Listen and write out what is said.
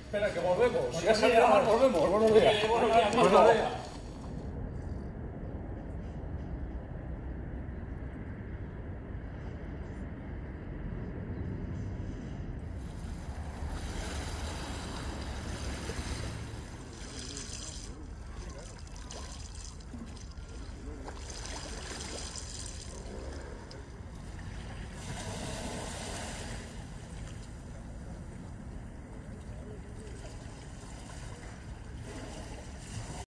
Espera, que volvemos. Si ya salía, volvemos. Buenos días. Buenos días.